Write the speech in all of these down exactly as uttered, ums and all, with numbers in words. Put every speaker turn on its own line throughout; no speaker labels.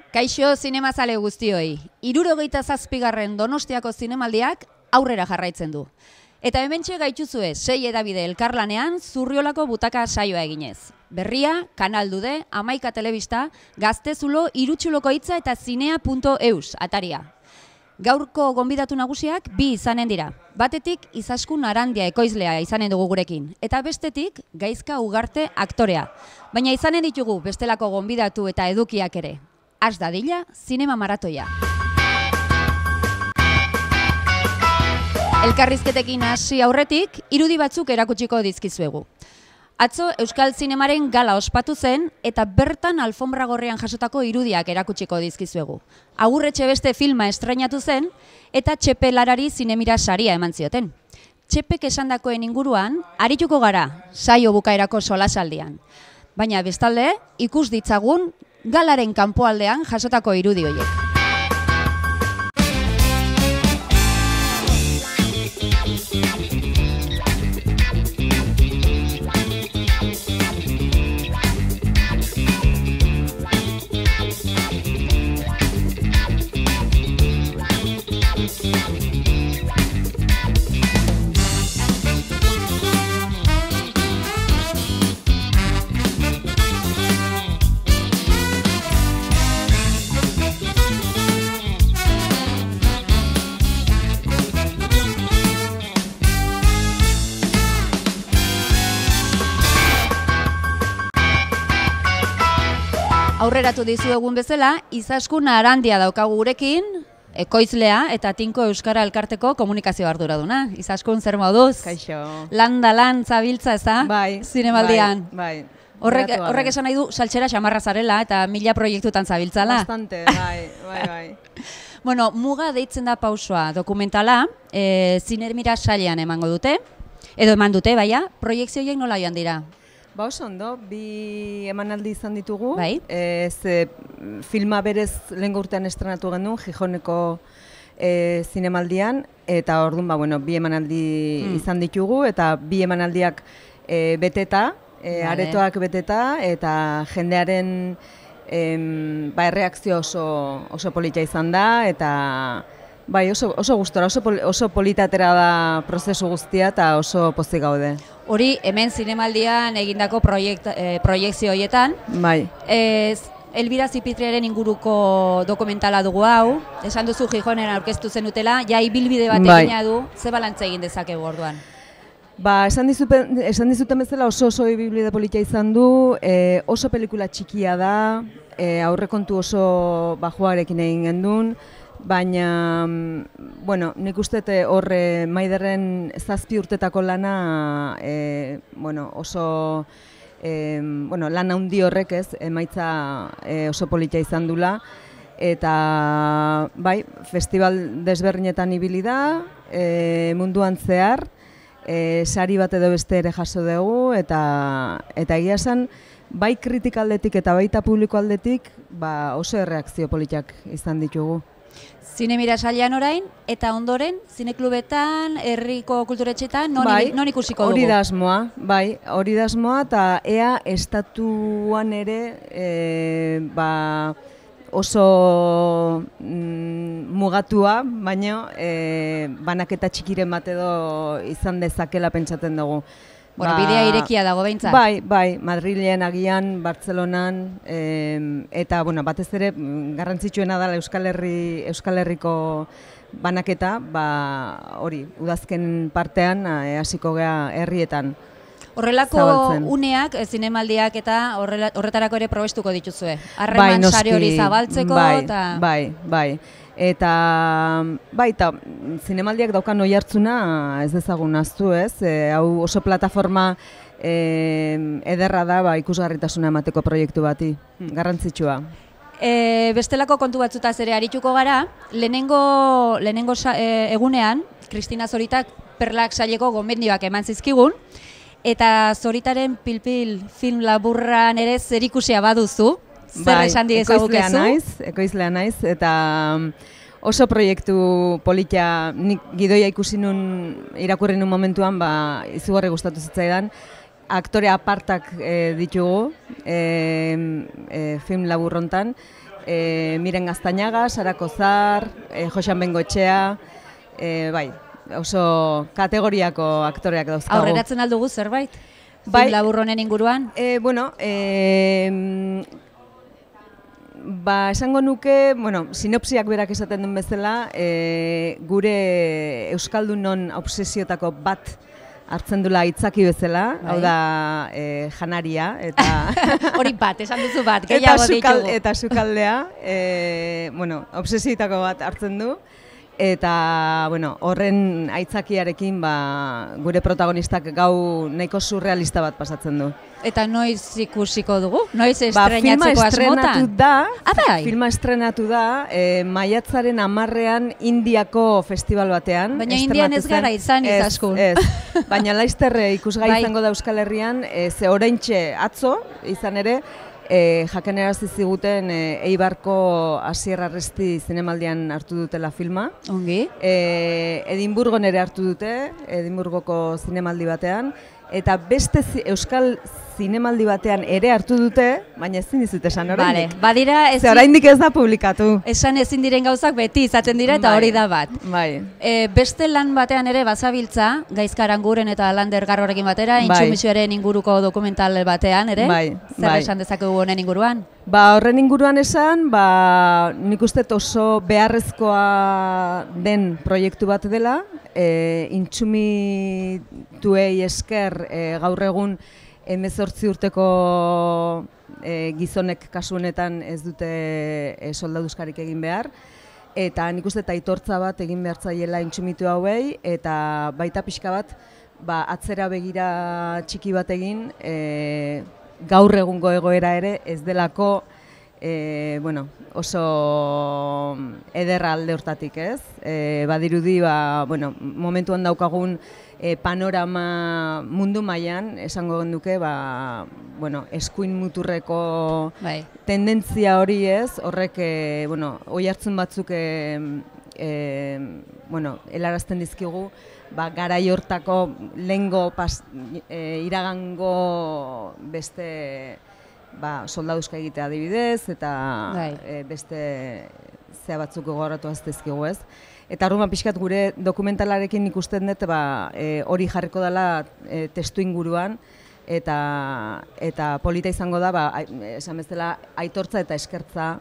Kaixo zinemazale guztioi, hirurogeita zazpigarren Donostiako zinemaldiak aurrera jarraitzen du. Eta hementxe gaituzue sei edabide elkarlanean Zurriolako butaka saioa eginez. Berria, Kanal Dude, Hamaika Telebista, Gaztezulo, Irutxuloko hitza eta zinea punto eus ataria. Gaurko gonbidatu nagusiak bi izanen dira. Batetik Izaskun Arandia ekoizlea izanen dugu gurekin, eta bestetik Gaizka Ugarte aktorea. Baina izanen ditugu bestelako gonbidatu eta edukiak ere. Az dadila, zinema maratoia. Elkarrizketekin hasi aurretik, irudi batzuk erakutsiko dizkizuegu. Atzo Euskal Zinemaren gala ospatu zen eta bertan alfombra gorrian jasotako irudiak erakutsiko dizkizuegu. Agurretxe beste filma estreinatu zen eta Txepe Larari zinemira saria eman zioten. Txepek esandakoen inguruan, arituko gara, saio bukaerako solasaldian. Baina bestalde, ikus ditzagun galaren kanpoaldean jasotako irudi horiek. Aurreratu dizuegun bezala, Izaskun Arandia daukagu gurekin, ekoizlea eta Tinko Euskara Elkarteko komunikazio arduraduna. Izaskun, zer moduz?
Kaixo.
Landa lan zabiltza ez da?
Bai.
Zinemaldian.
Bai, bai.
Horrek, horrek esan nahi du saltxera xamarra zarela eta mila proiektutan zabiltzala.
Bastante, bai, bai, bai.
Bueno, Muga deitzen da pausoa dokumentala, e, Zinemira sailean emango dute, edo eman dute, baina, proiektzioiek nola joan dira?
Ba oso ondo, bi emanaldi izan ditugu.
Bai.
Ez, e, filma berez lehen urtean estrenatu genuen, Gijoneko e, zinemaldian, eta orduan, ba, bueno, bi emanaldi mm. izan ditugu, eta bi emanaldiak e, beteta, e,
vale.
aretoak beteta, eta jendearen em, ba, erreakzio oso, oso polita izan da, eta bai, oso, oso gustora, oso, pol, oso politatera da prozesu guztia, eta oso pozik gaude.
Hori, hemen zinemaldian egindako proiekt, e, proiektzio horietan.
Bai.
Ez, Elbira Zipitriaren inguruko dokumentala dugu hau, esan duzu Gijonen aurkeztu zenutela, ja ibilbide bat
bai.
egina du, ze balantza egin dezakegu orduan?
Ba, esan dizuten, esan dizuten bezala oso oso ibilbide politia izan du, e, oso pelikula txikia da, e, aurrekontu oso bajuarekin egin gendun, baina, bueno, nik uste horre Maiderren zazpi urtetako lana e, bueno, oso e, bueno, lan handi horrek ez, emaitza e, oso politia izan dula, eta bai, festival desberdinetan ibili da, e, munduan zehar, e, sari bat edo beste ere jaso dugu, eta, eta egia esan, bai kritikaldetik eta baita publiko aldetik, ba, oso erreakzio politiak izan ditugu.
Zinemira sailean orain, eta ondoren, zineklubetan, herriko kulturetxetan, non,
bai,
non ikusiko dugu?
Hori da asmoa, bai, hori da asmoa, eta ea estatuan ere e, ba, oso mm, mugatua, baina e, banaketa txikiren bat edo izan dezakela pentsatzen dugu.
Bueno, ba, bidea irekia dago behintzat.
Bai, bai, Madrilen, agian, Bartzelonan, eh, eta bueno, batez ere garrantzitsuena da Euskal Herri, Euskal Herriko banaketa, ba, hori, udazken partean eh, hasiko gea herrietan.
Horrelako
zabaltzen.
uneak, zinemaldiak eta horrela, horretarako ere probestuko dituzue. Harreman bai, sari hori zabaltzeko
bai,
eta...
Bai, bai. Eta, bai, eta zinemaldiak daukan oi hartzuna ez dezagun ahaztu, ez? E, hau oso plataforma e, ederra da ba, ikusgarritasuna emateko proiektu bati, garrantzitsua.
E, bestelako kontu batzutaz ere arituko gara, lehenengo, lehenengo e, egunean, Kristina Zoritak Perlak saileko gomendioak eman zizkigun, eta Zoritaren Pilpil film laburran ere zerikusia baduzu. Zer
bai,
esan diezagukezu?
Ekoizlea naiz, ekoizlea naiz, eta oso proiektu politia, nik gidoia ikusi nun, irakurri nun momentuan, ba, izugarri gustatu zitzaidan. Aktore apartak e, ditugu e, e, film laburrontan, e, Miren Gaztañaga, Sara Kozar, e, Joxan Bengoetxea, e, bai, oso kategoriako aktoreak dauzkagu.
Aurreratzen aldugu zerbait?
Bai,
film labur honen inguruan?
E, bueno, e, ba, esango nuke, bueno, sinopsiak berak esaten duen bezala, e, gure Euskaldunon obsesiotako bat hartzen dula aitzaki bezala, bai. Hau da e, janaria, eta...
Hori bat, esan duzu bat, gehiago ditugu.
Eta sukaldea, e, bueno, obsesiotako bat hartzen du, eta, bueno, horren aitzakiarekin ba, gure protagonistak gau nahiko surrealista bat pasatzen du.
Eta noiz ikusiko dugu? Noiz
ba,
estrenatzeko asmotan?
Da,
ah, bai.
Filma estrenatu da, e, maiatzaren hamarrean Indiako festival batean.
Baina Indian ez gara izan izaskun.
Ez, ez. Baina laizterre ikusgai bai. Izango da Euskal Herrian, e, ze oraintxe atzo, izan ere, E, jakenerazi ziguten e, Eibarko Asier Arresti zinemaldian hartu dutela filma.
Ongi.
E, Edinburgon ere hartu dute, Edinburgoko zinemaldi batean. Eta beste zi, Euskal zinemaldi batean ere hartu dute, baina ezin dizut esan oraindik.
Vale, badira ezin...
Ze oraindik ez da publikatu.
Esan ezin diren gauzak beti izaten dira eta bai, hori da bat.
Bai.
E, beste lan batean ere bazabiltza, Gaizka Aranguren eta Lander Garrorekin batera, bai. Intsumisioaren inguruko dokumental batean ere.
Bai.
Zer
bai.
esan dezakegu honen inguruan?
Ba, horren inguruan esan, ba, nik uste oso beharrezkoa den proiektu bat dela, e, intsumituei esker e, gaur egun hemezortzi urteko e, gizonek kasu honetan ez dute e, soldaduzkarik egin behar, eta nik uste aitortza bat egin behar zaiela intsumitu hauei, eta baita pixka bat ba, atzera begira txiki bat egin, e, gaur egungo egoera ere ez delako e, bueno, oso ederra alde hortatik, ez? E, badirudi, ba, bueno, momentuan daukagun e, panorama mundu mailan esango genduke, ba, bueno, eskuin muturreko bai. Tendentzia hori, ez? Horrek, e, bueno, oihartzun batzuk e, e, bueno, helarazten dizkigu, ba, garai hortako lehengo pas, e, iragango beste ba, soldaduzka egitea adibidez, eta e, beste zea batzuk gogoratu aztezkigu, ez. Eta arruman pixkat gure dokumentalarekin ikusten dut ba, e, hori jarriko dela e, testu inguruan, eta, eta polita izango da, ba, esan bezala, aitortza eta eskertza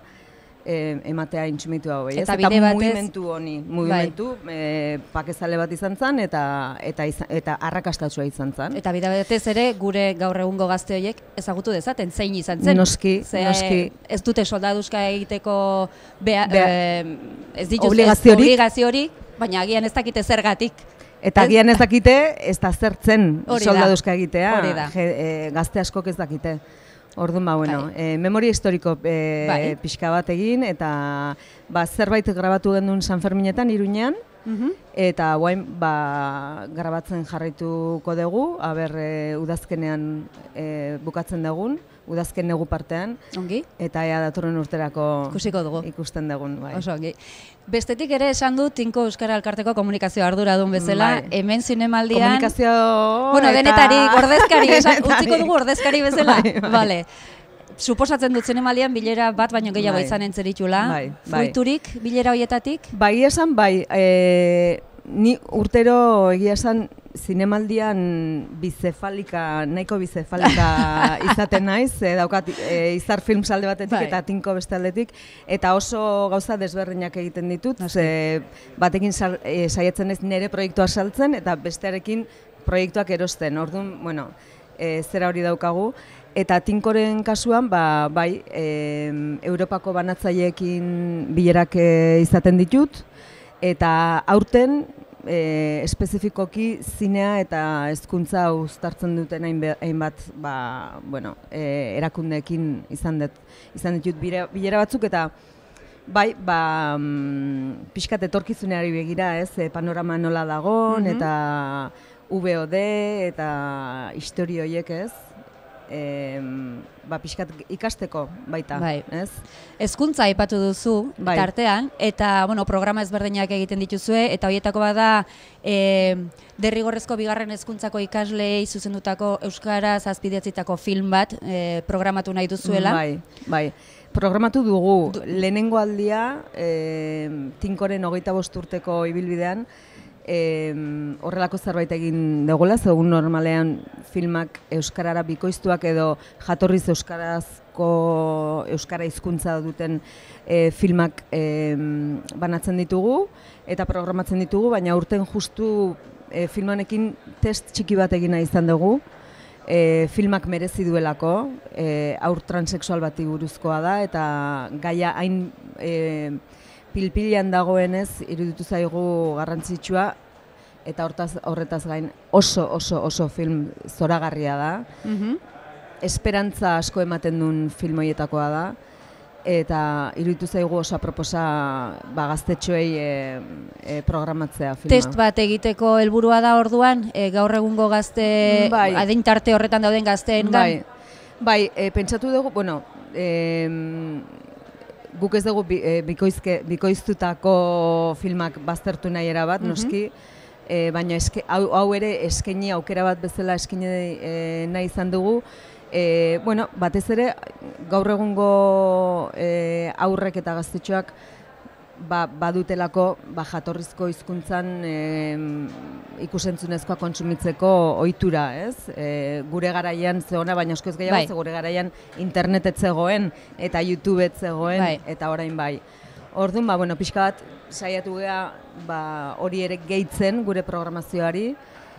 E, ematea intsumitu hau, eta, eta mugimendu honi, mugimendu bai. e, pakezale bat izan zen, eta, eta, eta arrakastatsua izan zen.
Eta bide batez ere, gure gaur egungo gazte horiek ezagutu dezaten, zein izan zen.
Noski,
Ze,
noski.
Ez dute soldaduzka egiteko bea, Bea, e, ez dituz
obligazio
hori, baina agian ez dakite zergatik.
Eta agian ez dakite, ez da zertzen soldaduzka egitea,
hori da.
Je, e, gazte askok ez dakite. Orduan, ba, bueno, e, memoria historiko e, bai. Pixka bat egin, eta ba, zerbait grabatu gendun San Ferminetan, Iruñean, uh-huh. Eta guain ba, grabatzen jarraituko dugu, aber e, udazkenean e, bukatzen dugun, udazken negu partean,
ongi. Eta
ea datorren urterako
ikusiko dugu.
Ikusten dugun. Bai.
Oso ongi. Bestetik ere esan du Tinko Euskara Elkarteko komunikazio arduradun bezala, bai. Hemen zinemaldian...
Komunikazio...
Bueno,
eta...
denetarik, ordezkari, esan, utziko dugu ordezkari bezala. Bai, bai. Vale. Suposatzen dut zinemaldian bilera bat baino gehiago bai. Izan entzeritula. Bai, bai. Fruiturik bilera hoietatik?
Bai, esan bai. E, ni urtero egia esan zinemaldian bizefalika, nahiko bizefalika izaten naiz, e, daukat e, Izar Films alde batetik bai. Eta Tinko beste aldetik, eta oso gauza desberdinak egiten ditut, ze, batekin sal, e, saiatzen ez nire proiektua saltzen, eta bestearekin proiektuak erosten. Orduan, bueno, e, zera hori daukagu. Eta Tinkoren kasuan, ba, bai, e, Europako banatzaileekin bilerak e, izaten ditut, eta aurten e, espezifikoki zinea eta hezkuntza uztartzen duten hainbat ba, bueno, e, erakundeekin izan, det, izan ditut bilera batzuk, eta bai, ba, mm, pixkat etorkizuneari begira, ez, e, panorama nola dagon, mm-hmm. Eta U B O D eta historio horiek, ez. e, ba, pixkat ikasteko baita,
bai.
ez?
Hezkuntza aipatu duzu,
bai.
tartean, eta bueno, programa ezberdinak egiten dituzue, eta horietako bada e, derrigorrezko bigarren hezkuntzako ikaslei zuzendutako euskaraz azpidatzitako film bat e, programatu nahi duzuela.
Bai, bai. Programatu dugu, lehenengo aldia, e, Tinkoren hogeita bost urteko ibilbidean, e, horrelako zerbait egin dugula, zegoen normalean filmak euskarara bikoiztuak edo jatorriz euskarazko euskara hizkuntza duten e, filmak e, banatzen ditugu eta programatzen ditugu, baina urten justu e, filmanekin test txiki bat egina izan dugu. E, filmak merezi duelako, e, aur transexual bati buruzkoa da, eta gaia hain e, pilpilian dagoenez iruditu zaigu garrantzitsua, eta hortaz, horretaz gain oso oso oso film zoragarria da.
Mhm.
Esperantza asko ematen duen film horietakoa da, eta iruditu zaigu oso aproposa ba, gaztetxoei e, e, programatzea filma.
Test bat egiteko helburua da orduan, e, gaur egungo gazte,
bai.
adin tarte horretan dauden gazteen
Bai, bai e, pentsatu dugu, bueno, e, guk ez dugu bi, e, bikoizke, bikoiztutako filmak baztertu nahi erabat,
Mhm.
noski, e, baina eske, hau, hau ere eskaini aukera bat bezala eskaini e, nahi izan dugu. E, bueno, batez ere, gaur egungo e, aurrek eta gaztetxoak ba, badutelako ba, jatorrizko hizkuntzan e, ikusentzunezkoa kontsumitzeko ohitura, ez? E, gure garaian zegoena, baina asko ez gehiago,
Bai.
ze gure garaian internet ez zegoen eta YouTube ez zegoen,
Bai.
eta orain bai. Orduan, ba, bueno, pixka bat saiatu gea ba, hori ere gehitzen gure programazioari,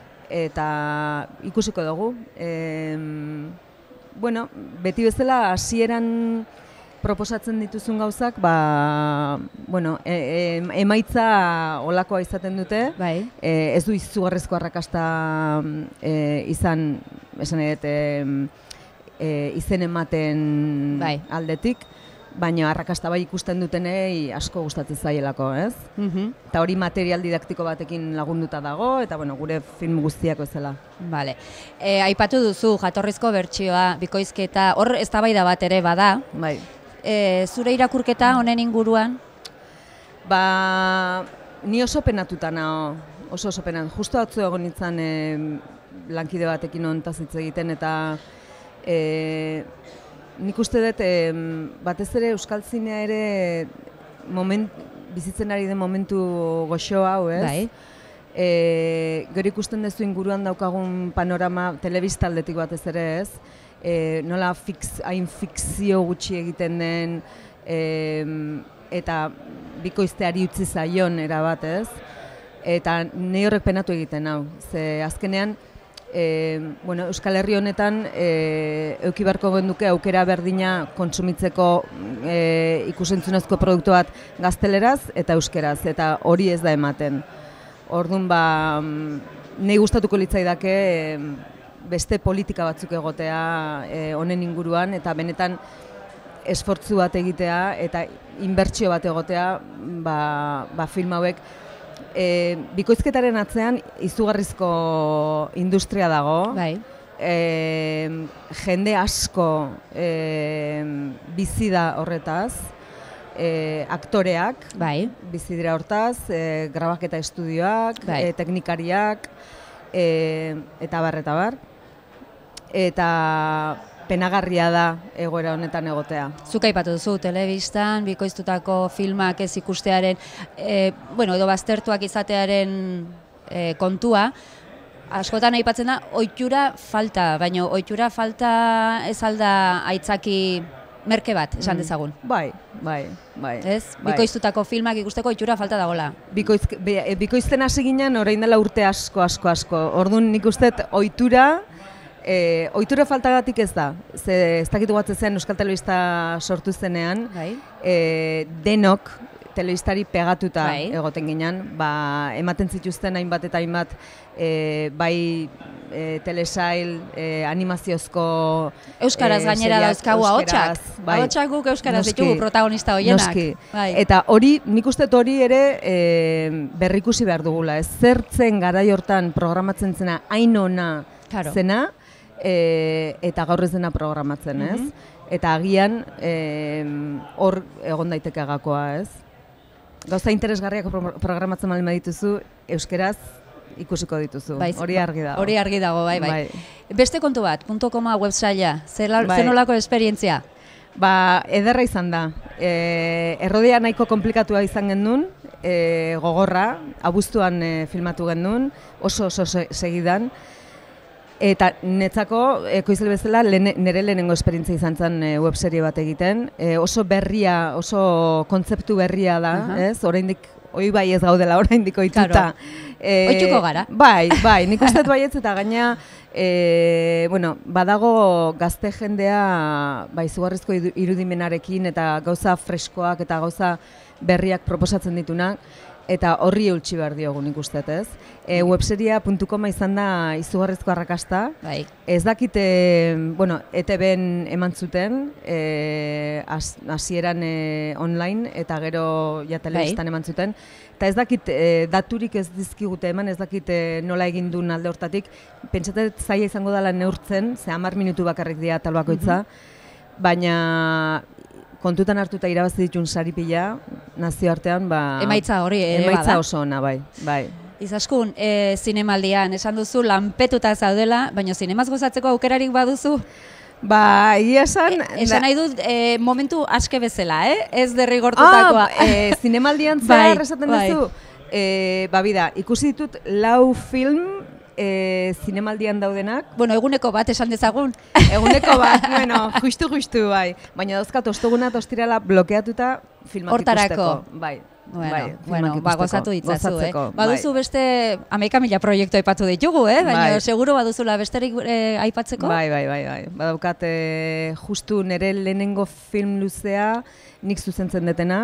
eta ikusiko dugu. E, bueno, beti bezala hasieran proposatzen dituzun gauzak, ba, bueno, e, e, emaitza olakoa izaten dute.
Bai.
E, ez du izugarrizko arrakasta e, izan, esan edet, e, e, izen ematen
Bai.
aldetik, baina arrakasta bai ikusten dutenei asko gustatzen zaielako, ez?
Mhm.
Eta hori material didaktiko batekin lagunduta dago, eta bueno, gure film guztiak bezala.
Vale. E, aipatu duzu jatorrizko bertsioa, bikoizketa, hor eztabaida bat ere bada.
Bai.
E, zure irakurketa honen inguruan?
Ba, ni oso penatuta nao, oso oso penatuta. Justo atzu egon nintzen e, lankide batekin hontaz hitz egiten, eta e, nik uste dut, e, batez ere Euskal Zinea ere moment, bizitzen ari den momentu goxo hau, ez?
Bai.
E, gero ikusten duzu inguruan daukagun panorama telebistaldetik batez ere, ez? E, nola fix, hain fikzio gutxi egiten den, e, eta bikoizteari utzi zaion erabat, ez? Eta nahi horrek penatu egiten hau. Ze azkenean, e, bueno, Euskal Herri honetan e, euki beharko genduke aukera berdina kontsumitzeko e, ikusentzunezko produktu bat gazteleraz eta euskeraz, eta hori ez da ematen. Orduan, ba, nahi gustatuko litzaidake e, beste politika batzuk egotea e, honen inguruan, eta benetan esfortzu bat egitea eta inbertsio bat egotea ba, ba film hauek. E, bikoizketaren atzean izugarrizko industria dago.
Bai.
E, jende asko e, bizi da horretaz, e, aktoreak
Bai.
bizi dira hortaz, e, grabaketa estudioak,
Bai.
e, teknikariak, e, eta bar, eta bar. Eta penagarria da egoera honetan egotea.
Zuk aipatu duzu, telebistan, bikoiztutako filmak ez ikustearen, e, bueno, edo baztertuak izatearen e, kontua, askotan aipatzen da, ohitura falta, baina ohitura falta ez alda aitzaki merke bat, esan dezagun.
Bai, bai, bai.
Ez?
Bai.
Bikoiztutako filmak ikusteko ohitura falta dagola.
Bikoiz, be, bikoizten hasi ginen orain dela urte asko, asko, asko. Orduan nik uste ohitura, E, ohitura faltagatik ez da, ze ez dakitu batze zen Euskal Telebista sortu zenean,
Bai.
e, denok telebistari pegatuta
Bai.
egoten ginen, ba, ematen zituzten hainbat eta hainbat e, bai e, telesail, e, animaziozko
Euskaraz
e,
gainera
seriak,
dauzkagu ahotsak.
euskaraz, bai.
Ahotsak guk euskaraz
Noski,
ditugu protagonista hoienak.
Noski.
Bai.
Eta hori, nik uste dut hori ere e, berrikusi behar dugula. Ez zertzen garai hortan programatzen zena hain ona
Claro.
zena, e, eta gaur ez dena programatzen, ez? Eta agian hor egon daiteke gakoa, ez? Gauza interesgarriak programatzen baldin badituzu, euskeraz ikusiko dituzu. Hori argi dago.
Hori argi dago, bai, bai. Beste kontu bat, punto koma websaila, zer nolako esperientzia?
Ba, ederra izan da. Errodea nahiko komplikatua izan genuen, gogorra, abuztuan filmatu genuen, oso oso segidan. Eta netzako, ekoizle bezala, nire lehenengo esperientzia izan zen webserie bat egiten. Oso berria, oso kontzeptu berria da, ez? Oraindik, hoi bai ez gaudela, oraindik ohituta.
Ohituko gara.
Bai, bai, nik uste baietz eta gaina, bueno, badago gazte jendea izugarrizko irudimenarekin eta gauza freskoak eta gauza berriak proposatzen ditunak. Eta horri eutxi behar diogu nik uste, ez? Webseria puntu koma izan da izugarrizko arrakasta. Ez dakite, bueno, E T B-en eman zuten, hasieran online, eta gero ja telebistan eman zuten. Eta ez dakit, daturik ez dizkigute eman, ez dakit nola egin duen alde hortatik. Pentsatet zaila izango dela neurtzen, ze hamar minutu bakarrik dira talbakoitza, baina kontutan hartuta irabazi ditun sari pila, nazioartean, ba...
Emaitza hori ere bada.
Emaitza oso ona, bai, bai.
Izaskun, zinemaldian, esan duzu lanpetuta zaudela, baina zinemaz gozatzeko aukerarik baduzu?
Ba, egia esan...
Esan nahi dut, momentu aske bezala, eh? Ez derrigortutakoa.
Ah, zinemaldian zehar esaten duzu? Ba, bida, ikusi ditut lau film zinemaldian daudenak.
Bueno, eguneko bat esan dezagun.
Eguneko bat, bueno, justu-justu, bai. Baina dauzkat, ostuguna eta ostirala blokeatuta filmak ikusteko.
Bai, bueno, ba, gozatu ditzazu, eh? Baduzu beste hamaika mila proiektu aipatu ditugu, eh? Baina seguro baduzula besterik aipatzeko?
Bai, bai, bai, bai. Badaukat, justu nire lehenengo film luzea nik zuzentzen detena.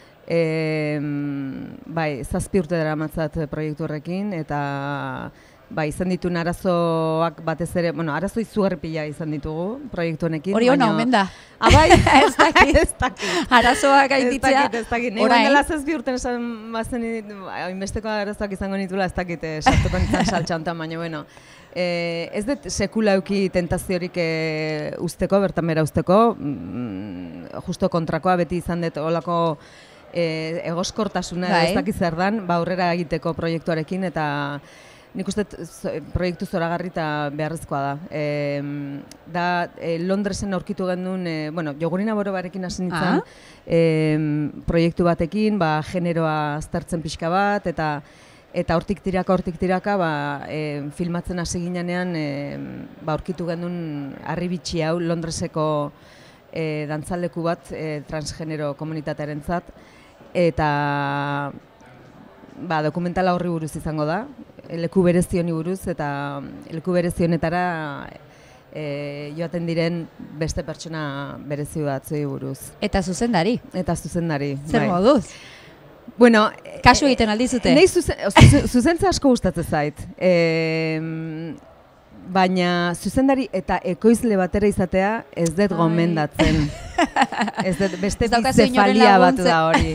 Bai, zazpi urte dara matzat proiektu horrekin, eta ba, izan ditun arazoak batez ere, bueno, arazo izugarri pila izan ditugu proiektu honekin.
Hori hona omen da.
Abai,
ez dakit. Ez dakit. Arazoak gainditzea.
Ez dakit, ez dakit. Egon dela zazpi urten esan bazen, hainbesteko arazoak izango nitula, ez dakit, sartuko nintzen saltxa honetan, baina, bueno. Ez dut sekula euki tentaziorik usteko, bertan bera usteko, justo kontrakoa beti izan dut olako egoskortasuna, ez dakit zer dan, ba, aurrera egiteko proiektuarekin, eta nik uste proiektu zoragarri eta beharrezkoa da. Da, Londresen aurkitu genuen, bueno, Jogurina Borobarekin hasi nintzen proiektu batekin, ba, generoa aztertzen pixka bat, eta eta hortik tiraka, hortik tiraka, ba, filmatzen hasi ginean, ba, aurkitu genuen harribitxi hau Londreseko dantzaleku bat transgenero komunitatearen zat, eta ba, dokumentala horri buruz izango da, leku berezioni buruz, eta leku berezionetara joaten diren beste pertsona berezi batzuei buruz.
Eta zuzendari?
Eta zuzendari, bai.
Zer moduz?
Bueno,
kasu egiten aldizute?
Nei zuzentza asko gustatzen zait. Baina zuzendari eta ekoizle batera izatea ez dut gomendatzen. Ez dut, beste bizefalia bat da hori.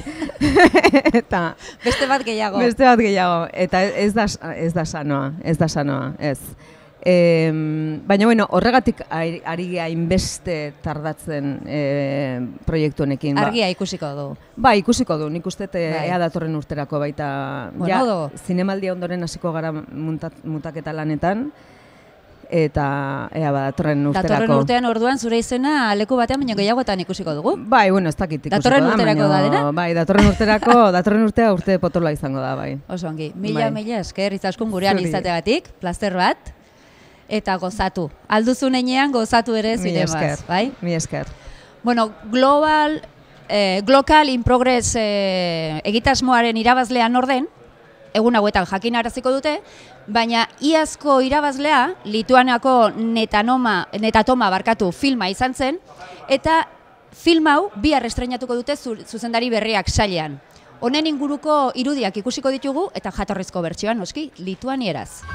Beste bat gehiago.
Beste bat gehiago. Eta ez da sanoa, ez da sanoa, ez. Baina, bueno, horregatik ari hainbeste tardatzen proiektu honekin.
Argia ikusiko du.
Ba, ikusiko du, nik uste ea datorren urterako baita.
Bueno,
zinemaldia ondoren hasiko gara mutaketa lanetan. Eta ea ba, datorren urterako.
Datorren urtean orduan zure izena leku batean baina gehiagoetan ikusiko dugu?
Bai, bueno, ez dakit ikusiko da.
Datorren urterako da dena?
Bai, datorren urterako, datorren urtea urte potola izango da, bai.
Oso ongi, mila, mila esker, Izaskun gurean izateagatik, plazer bat, eta gozatu. Alduzun enean gozatu ere zinemaz, bai?
Mi esker.
Bueno, Global, Global in Progress egitasmoaren irabazlean orden, egun hauetan jakin araziko dute, baina iazko irabazlea Lituaniako Netanoma, Netatoma barkatu filma izan zen, eta film hau bihar estreinatuko dute zuzendari berriak sailean. Honen inguruko irudiak ikusiko ditugu eta jatorrizko bertsioan noski lituanieraz.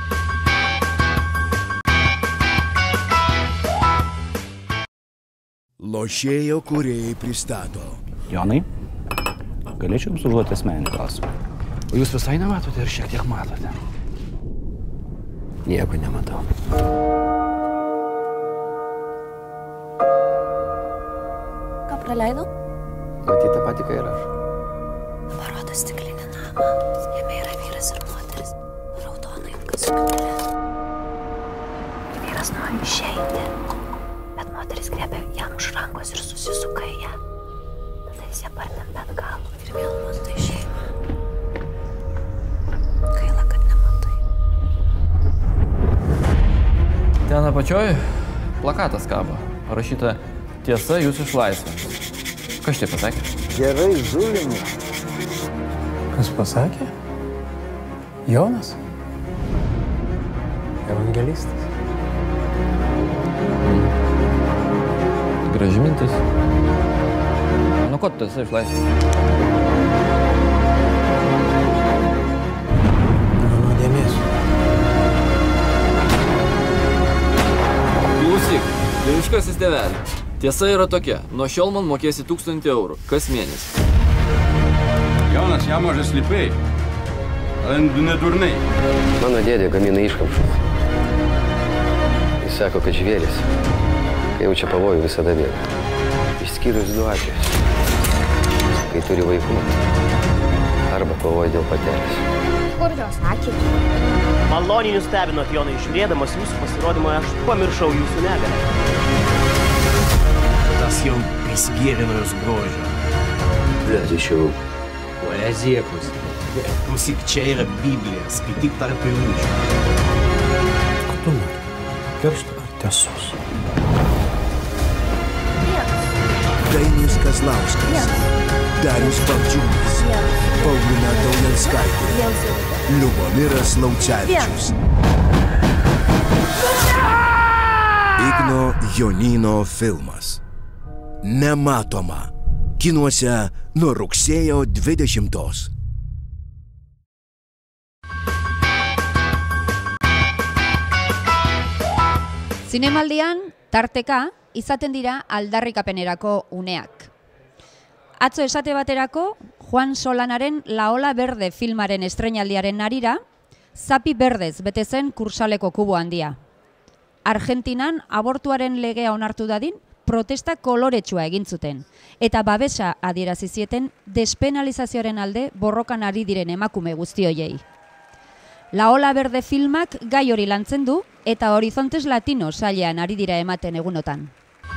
Lošėjo kūrėjai pristato.
Jonai, galėčiau jums užduoti asmeninį klausimą. O jūs visai nematote ir šiek tiek matote?
Nieko nematau.
praleido?
Matyt tą patį, kai ir aš.
Parodo stiklinį namą. Jame yra vyras ir moteris. Raudona ilga suknelė. Vyras nori išeiti, bet moteris griebia jam už rankos ir susisuka į ją. Tada jis ją partempia atgal ir vėl mando į šeimą. Gaila, kad nematai.
Ten apačioj plakatas kabo. Parašyta tiesa jūs išlaisvins. Kas čia pasakė?
Gerai zulinė.
Kas pasakė? Jonas? Evangelistas.
Graži mintis. Nu ko tu esi išlaisvins?
Nuo nuodėmės.
Klausyk, dieviškasis tėveli. Tiesa yra tokia, nuo šiol man mokėsi tūkstantį eurų, kas mėnesį.
Jonas, ją mažai slipai. Tu nedurnai.
Mano dėdė gamina iškamšas. Jis sako, kad žvėris, kai jaučia pavojų, visada bėga. Išskyrus du atvejus. Kai turi vaikų. Arba kovoja dėl patelės.
Kur jos akį?
Maloniai nustebinot, Jonai, žiūrėdamas jūsų pasirodymą, aš pamiršau jūsų negalę.
Tas jau prisigėrė nuo jos grožio.
Tačiau
Poezija, klausyk. Klausyk, čia yra Biblija, skaityk tarp eilučių.
Ko tu nori? Keršto ar tiesos?
Dainius Kazlauskas, Darius Bagdžiūnas, Paulina Daujanskaitė, Liubomiras Laucevičius. Igno Jonyno filmas Nematoma. Kinuose nuo rugsėjo dvidešimtos.
Zinemaldian, tarteka, izaten dira aldarrikapenerako uneak. Atzo esate baterako, Juan Solanaren La Ola Berde filmaren estreinaldiaren narira, zapi berdez bete zen Kursaleko kubo handia. Argentinan abortuaren legea onartu dadin, protesta koloretsua egin zuten, eta babesa adierazi zieten despenalizazioaren alde borrokan ari diren emakume guzti hoiei. La Ola Berde filmak gai hori lantzen du eta Horizontes Latino sailean ari dira ematen egunotan.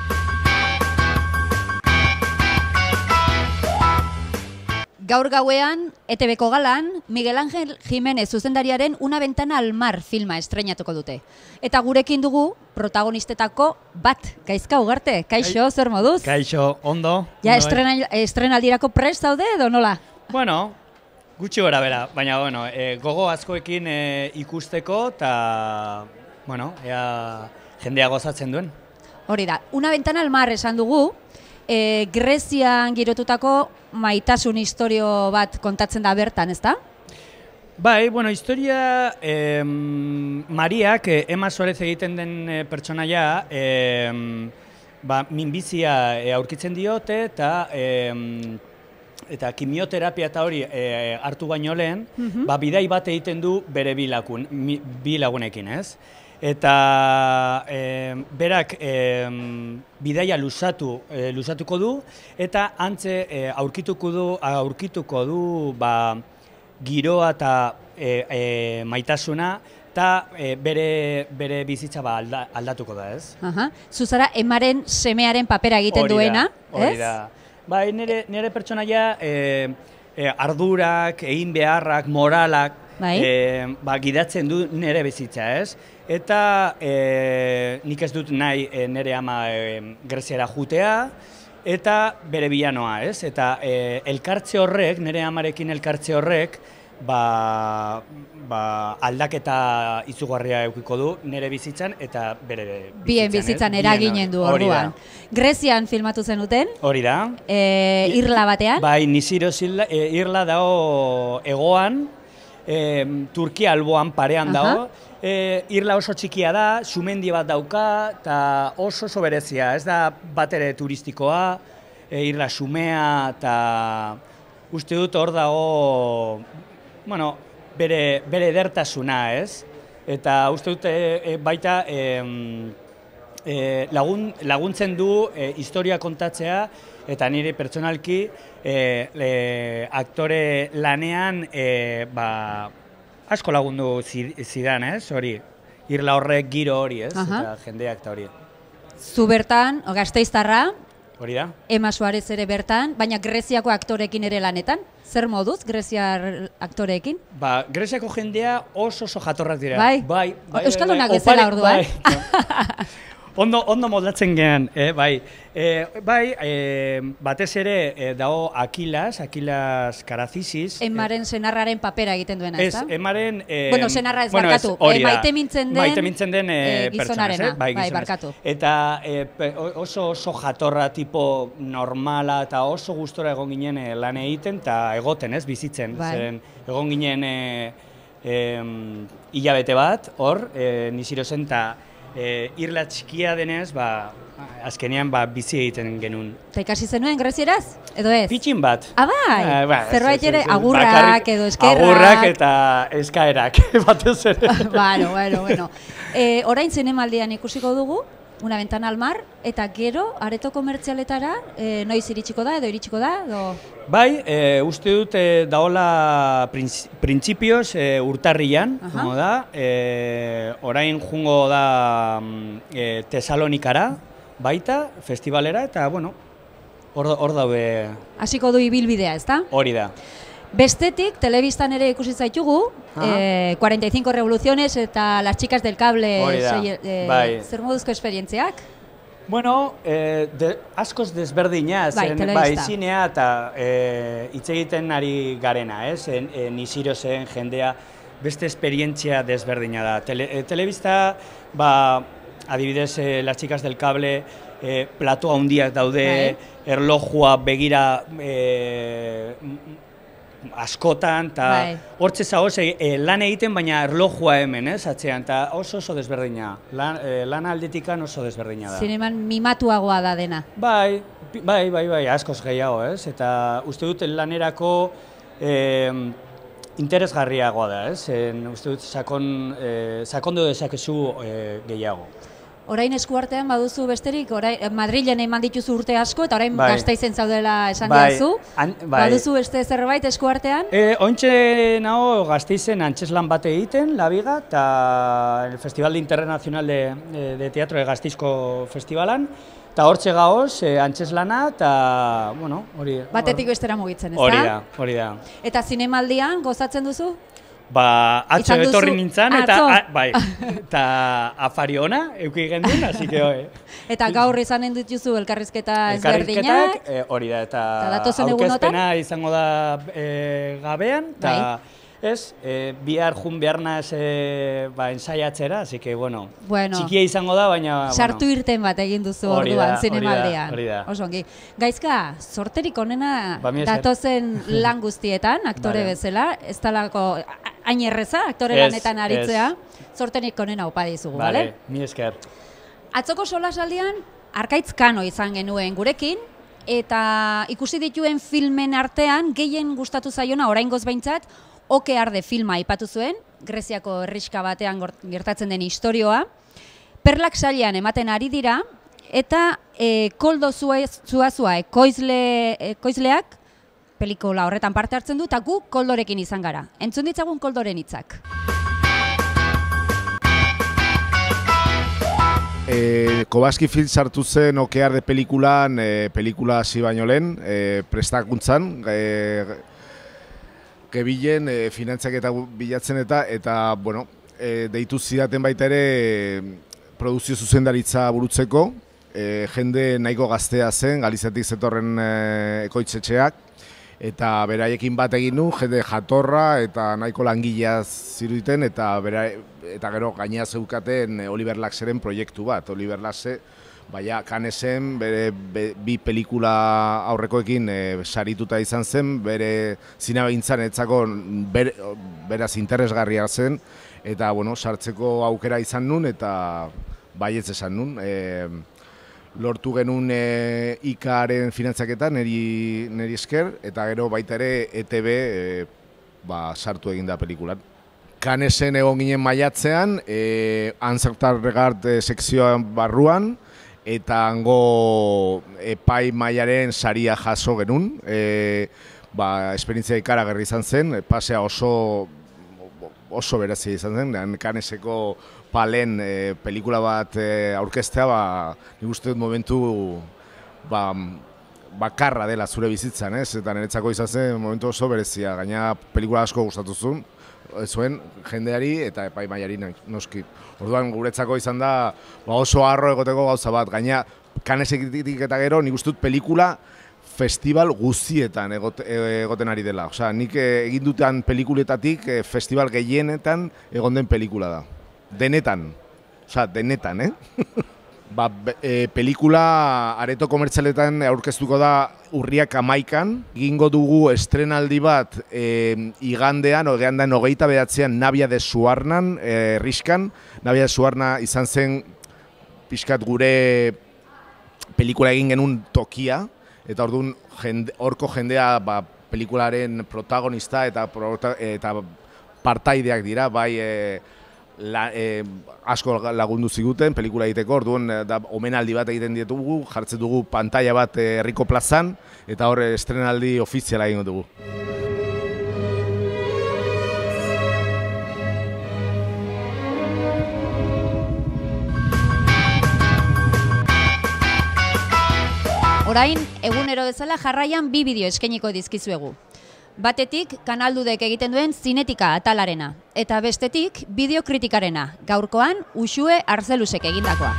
Gaur gauean, E T Bko galan, Miguel Ángel Jiménez zuzendariaren Una ventana al mar filma estreinatuko dute. Eta gurekin dugu, protagonistetako bat, Gaizka Ugarte. Kaixo, zer moduz?
Kaixo, ondo.
Ja, estrenaldirako prest zaude edo nola?
Bueno, gutxi gora bera, baina bueno, e, gogo askoekin e, ikusteko eta, bueno, ea jendea gozatzen duen.
Hori da, Una ventana al mar esan dugu, e, Grezian girotutako maitasun historio bat kontatzen da bertan, ezta?
Bai, bueno, historia eh, Mariak, eh, Emma Suarez egiten den eh, pertsonaia, eh, ba, minbizia eh, aurkitzen diote eta eh, eta kimioterapia eta hori eh, hartu baino lehen, mm-hmm. ba, bidai bat egiten du bere bi lagun, mi, bi lagunekin, ez? Eta eh, berak eh, bidaia luzatu, eh, luzatuko du eta antze eh, aurkituko du, aurkituko du ba, giroa eta e, e, maitasuna eta e, bere, bere bizitza ba, alda, aldatuko da, ez?
Aha. Zuzara, Emaren semearen papera egiten
hori
duena,
da, hori ez? Da. Bai, nire, nire pertsonaia e, e, ardurak, egin beharrak, moralak, bai? e, ba, gidatzen du nire bizitza, ez? Eta e, nik ez dut nahi e, nire ama e, Greziara jutea, eta bere bilanoa, ez? Eta e, elkartze horrek, nire amarekin elkartze horrek, ba, ba, aldaketa izugarria eukiko du nire bizitzan eta bere bizitzan.
Bien bizitzan eraginen du orduan. Grezian filmatu zenuten?
Hori da.
E, irla batean?
Bai, Nisiros irla, e, irla dago egoan, e, Turkia alboan parean dago. E, irla oso txikia da, sumendi bat dauka, eta oso oso berezia, ez da bat ere turistikoa, e, irla sumea, eta uste dut hor dago, bueno, bere, bere edertasuna, ez? Eta uste dut e, e, baita e, e, lagun, laguntzen du e, historia kontatzea, eta nire pertsonalki e, e, aktore lanean e, ba, asko lagundu zidan, ez, hori, irla horrek giro hori, ez,
Aha.
eta jendeak eta hori.
Zu bertan, Gasteiztarra,
Hori da?
Ema Suarez ere bertan, baina Greziako aktorekin ere lanetan. Zer moduz, Greziar aktoreekin?
Ba, Greziako jendea oso oso jatorrak dira.
Bai?
Bai, bai,
Euskaldunak
bai,
bezala
opari-
orduan.
bai. Ondo, ondo moldatzen gean, eh, bai. Eh, bai, eh, batez ere eh, dago Akilas, Akilas Karazizis.
Emaren senarraren papera egiten duena,
Ez,
ezta?
emaren... Eh,
Bueno, senarra ez,
bueno,
barkatu.
hori
Eh,
da.
maite mintzen den,
Maite mintzen den eh,
eh,
pertsonaz,
gizonarena.
eh? Bai,
Bai,
gizonez.
barkatu.
Eta eh, pe- oso oso jatorra tipo normala eta oso gustora egon ginen eh, lan egiten eta egoten, ez, bizitzen.
Bai.
Zeren egon ginen eh, em, hilabete bat, hor, eh, niziro zen, eta eh, irla txikia denez, ba, azkenean ba, bizi egiten genuen.
Eta ikasi zenuen grezieraz, edo ez?
Pitxin bat.
Ah, bai,
Eh, ba,
zerbait
ez, ez,
ere
ez,
agurrak
bakarrik
edo eskerrak.
Agurrak eta eskaerak, batez ere.
Bueno, bueno, bueno. E, orain zinemaldian ikusiko dugu, Una ventana al mar, eta gero, areto komertzialetara, e, noiz iritsiko da, edo iritsiko da, edo...
Bai, e, uste dut e, daola printz, printzipioz e, urtarrian, jungo da, e, orain jungo da e, Tesalonikara, baita, festivalera, eta, bueno, hor, hor daude
Hasiko du ibilbidea, ezta?
hori da.
Bestetik, telebistan ere ikusi zaitugu, eh, cuarenta y cinco revoluciones eta Las chicas del cable,
Hori da,
sei- eh,
bai.
zer moduzko esperientziak?
Bueno, eh, de, askoz desberdina,
Bai,
zen,
telebista.
bai, zinea eta eh, hitz egiten ari garena, ez? En, en Isiro zen jendea beste esperientzia desberdina da. Tele, eh, telebista, ba, adibidez, eh, Las chicas del cable, eh, plato handiak daude, erlojua begira eh, askotan, eta
Bai.
hortze zagoz e, lan egiten, baina erlojua hemen, ez, atzean, eta oso oso desberdina. Lan, e, lan aldetikan oso desberdina da.
Zineman mimatuagoa da dena.
Bai, pi- bai, bai, bai, askoz gehiago, ez, eta uste dut lanerako eh, interesgarriagoa da, ez, en, uste dut sakon, eh, sakondu dezakezu eh, gehiago.
Orain eskuartean baduzu besterik, orain Madrilen eman dituzu urte asko, eta orain
Bai.
Gasteizen zaudela esan
Bai,
diazu.
an- bai.
Baduzu beste zerbait eskuartean?
E, Ointxe nago Gasteizen antzeslan bat egiten, Labiga, eta el Festival Internacional de, de, de Teatro de Gasteizko Festivalan, eta hortxe gaoz, e, antzeslana, eta, bueno, hori...
Batetik bestera mugitzen, ezta?
Hori da, hori da.
Eta zinemaldian gozatzen duzu?
Ba, atzo
Izan duzu-
etorri nintzen, eta,
Atzo?
a, bai, eta afari ona, euki gendun, así que, oi.
Eta gaur izanen dituzu elkarrizketa
Elkarrizketak,
ezberdinak.
eh, hori da, eta
Eta datozen egunotan?
aurkezpena izango da e, gabean, eta ez, e, bihar jun behar naz e, ba, ensaiatzera, así que, bueno,
Bueno.
txikia izango da, baina,
Sartu
bueno,
irten bat egin duzu
Hori da,
orduan,
hori da,
zinemaldian.
hori da.
Oso ongi. Gaizka, sorterik onena
Ba, mi esker.
datozen lan guztietan, aktore
Vale.
bezala, ez talako hain erreza, aktore
Ez,
lanetan aritzea, sorterik onena opa dizugu,
Vale,
bale?
mi esker.
Atzoko solasaldian, Arkaitz Kano izan genuen gurekin, eta ikusi dituen filmen artean, gehien gustatu zaiona, oraingoz behintzat, Oke Arde filma aipatu zuen, Greziako herrixka batean gort- gertatzen den istorioa. Perlak sailean ematen ari dira, eta e, Koldo Zuez- Zuazua ekoizle, ekoizleak pelikula horretan parte hartzen du, eta gu Koldorekin izan gara. Entzun ditzagun Koldoren hitzak.
E, Kobaski Film sartu zen Oke Arde pelikulan, e, pelikula hasi baino lehen, e, prestakuntzan, e, gebilen e, finantzak eta bilatzen eta, eta bueno, e, deitu zidaten baita ere e, produzio zuzendaritza burutzeko, e, jende nahiko gaztea zen, Galiziatik zetorren e, ekoitzetxeak, eta beraiekin bat egin nu, jende jatorra eta nahiko langilea ziruditen, eta bera, eta gero gainea zeukaten Oliver Laxeren proiektu bat. Oliver Laxe, baina Canesen bere be, bi pelikula aurrekoekin e, sarituta izan zen, bere zinegintzan etzako ber, beraz interesgarria zen, eta bueno, sartzeko aukera izan nun, eta baietz esan nun. E, lortu genuen e, IKaren finantzaketa neri, neri esker, eta gero baita ere E T B e, ba, sartu egin da pelikulan. Canesen egon ginen maiatzean, e, Ansartar Regard e, sekzioan barruan, eta hango epai mailaren saria jaso genuen. E, ba, esperientzia ikaragarri izan zen, pasea oso oso berazia izan zen, Canneseko Palen e, pelikula bat e, aurkeztea, ba, nik uste dut momentu ba, bakarra dela zure bizitzan, ez? Eta niretzako izan zen momentu oso berezia, gaina pelikula asko gustatu zuen, zuen jendeari eta epaimaiari noski. Orduan guretzako izan da ba, oso harro egoteko gauza bat, gaina Cannesetik eta gero nik uste dut pelikula festival guztietan egote, egoten ari dela. Osea, nik egin dutan pelikuletatik festival gehienetan egon den pelikula da. Denetan. Osea, denetan, eh? Ba, e, pelikula areto komertzialetan aurkeztuko da urriak hamaikan. Egingo dugu estrenaldi bat e, igandean, ogeandan hogeita behatzean Navia de Suarnan, e, Riskan. Navia de Suarna izan zen pixkat gure pelikula egin genuen tokia. Eta orduan horko jendea ba, pelikularen protagonista eta, eta partaideak dira, bai e, la, e, asko lagundu ziguten pelikula egiteko, orduan da, omenaldi bat egiten ditugu, jartzen dugu pantaila bat herriko plazan, eta hor estrenaldi ofiziala egingo dugu.
Orain, egunero bezala jarraian bi bideo eskainiko dizkizuegu. Batetik, kanaldudek egiten duen zinetika atalarena, eta bestetik, bideokritikarena, gaurkoan Uxue Arzelusek egindakoa.